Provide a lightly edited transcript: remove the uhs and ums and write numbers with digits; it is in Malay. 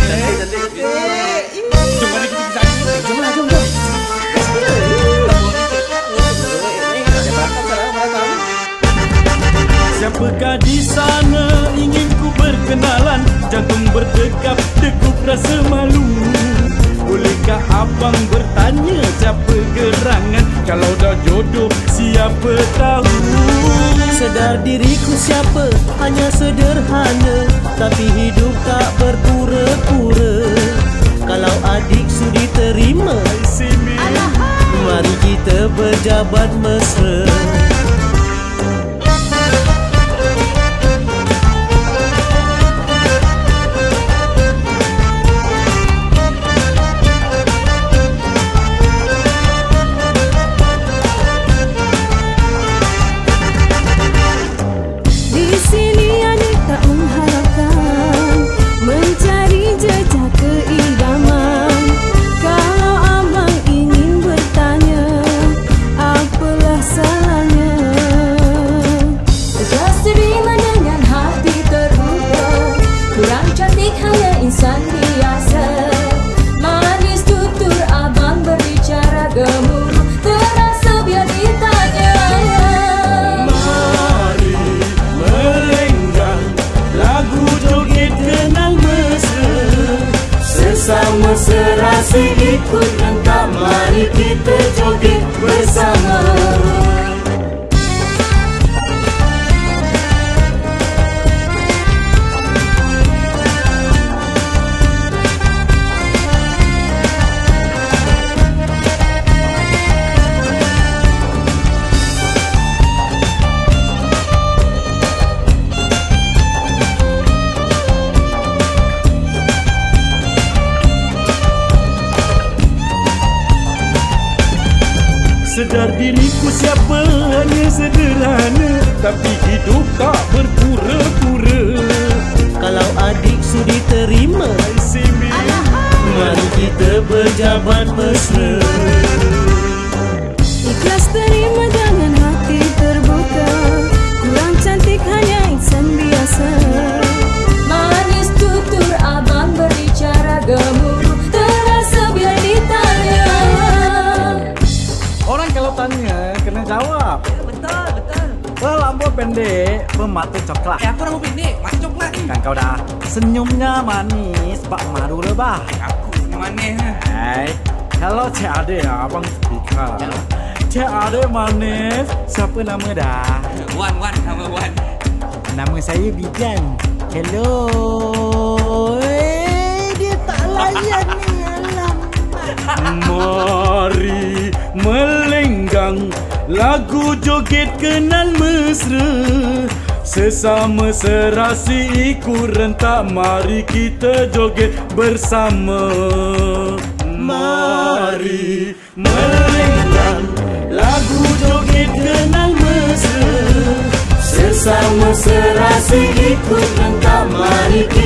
Siapakah di sana ingin ku berkenalan? Jantung berdegup, degup rasa malu. Bolehkah abang bertanya siapa gerangan? Kalau dah jodoh siapa tahu? Sedar diriku siapa, hanya sederhana, tapi hidup tak berpura-pura. Kalau adik sudi terima, mari kita berjabat mesra. Insan biasa, manis tutur abang berbicara gemuruh, terasa biar ditanya. Mari melenggang, lagu joget kenang mesra. Sesama serasi ikut rentak, mari kita joget bersama. Sedar diriku siapa, hanya sederhana, tapi hidup tak berpura-pura. Kalau adik sudi terima, mari kita berjabat mesra. Ikhlas terima dengan hati terbuka, kurang cantik hanya insan biasa. Manis tutur abang berbicara gemuruh, terasa biar ditanya. Orang kalau tanya kena jawab. Ya, betul, betul. Rambut pendek, bermata coklat. Aku rambut pendek, mata coklat. Kan kau dah senyumnya manis, bak madu lebah. Aku senyum manis. Hai, kalau Cik Ade abang speaker. Cik Ade manis, siapa nama dah? Wan, nama Wan. Nama saya Bijan. Hello. Dia tak layan ni. Mari melenggang, lagu joget kenal mesra. Sesama serasi ikut rentak, mari kita joget bersama. Mari melenggang, lagu joget kenal mesra. Sesama serasi ikut rentak, mari kita